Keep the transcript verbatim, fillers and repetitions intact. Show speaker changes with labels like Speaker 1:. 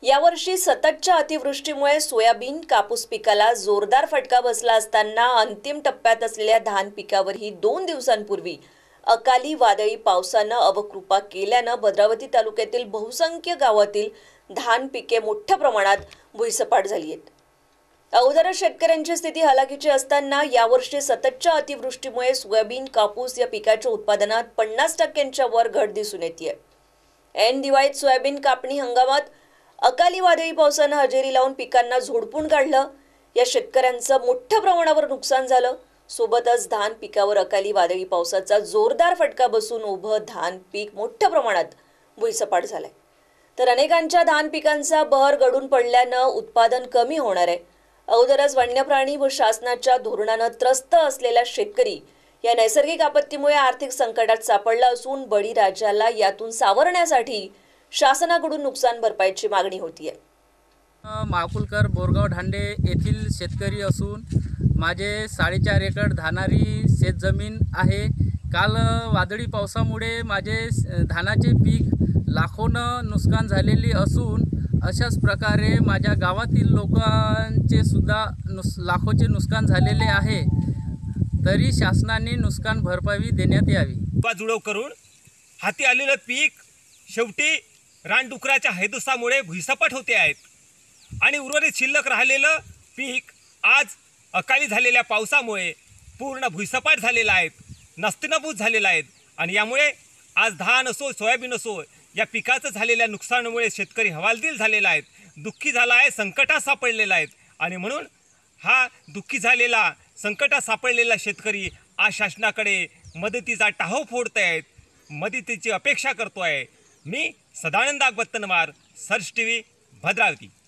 Speaker 1: यावर्षी सततच्या अतिवृष्टीमुळे सोयाबीन कापूस पिकाला जोरदार फटका बसला असताना अंतिम टप्प्यात असलेल्या धान पिकावरही दोन दिवसांपूर्वी अकाली वादळी पावसानं अवकृपा केल्यानं भद्रावती तालुक्यातील बहुसंख्य गावातील धान पिके मोठ्या प्रमाणात भुईसपाट झाली आहेत। अगोदर शेतकऱ्यांची स्थिती हलाखीची असताना यावर्षी सततच्या अतिवृष्टीमुळे सोयाबीन कापूस या पिकाच्या उत्पादनात पन्नास टक्क्यांच्या वर घट दिसून येते। ऐन दिवाळीत सोयाबीन कापणी हंगामात अकाली वादळी पावसानं हजेरी लावून पिकांना झोडपून काढलं। या शेतकऱ्यांचं मोठ्या प्रमाणावर नुकसान झालं। सोबतच धान पिकावर अकाली वादळी पावसाचा जोरदार फटका बसून उभं धान पीक मोठ्या प्रमाणात भुईसपाट झालंय। तर अनेकांच्या धान पिकांचा बहर गळून पडल्यानं उत्पादन कमी होणार आहे। अगोदरच वन्य प्राणी व शासनाच्या धोरणानं त्रस्त असलेला शेतकरी या नैसर्गिक आपत्तीमुळे आर्थिक संकटात सापडला असून बळीराजाला यातून सावरण्यासाठी शासनाकडून नुकसान भरपाईची मागणी होतीये।
Speaker 2: माकुलकर बोरगाव ढांडे येथील शेतकरी असून माझे साडेचार एकर धानारी शेतजमीन आहे। काल वादळी पावसामुळे माझे धानाचे पीक लाखोनं नुकसान झालेली असून अशाच प्रकारे माझ्या गावातील लोकांचे सुद्धा नुस लाखोचे नुकसान झालेले आहे। तरी शासनाने नुकसान भरपाई देण्यात यावी।
Speaker 3: जुळव करून हाती आलेलं पीक शेवटी रानडुकराच्या हैदोसामुळे भुईसपाट होते आहेत आणि उर्वरित शिल्लक राहिलेलं पीक आज अकाली झालेल्या पावसामुळे पूर्ण भुईसपाट झालेलं आहे, नस्तिनाबूत झालेलं आहे। आणि यामुळे आज धान असो सोयाबीन असो या पिकाचं झालेल्या नुकसानामुळे शेतकरी हवालदिल झालेला आहे, दुःखी झाला आहे, संकटात सापडलेला आहे। आणि म्हणून हा दुःखी झालेला संकटात सापडलेला शेतकरी आज शासनाकडे मदतीचा टाहो फोडत आहेत, मदतीची अपेक्षा करतो आहे। मी सदानंद आगवत्तनवार, सर्च टीव्ही, भद्रावती।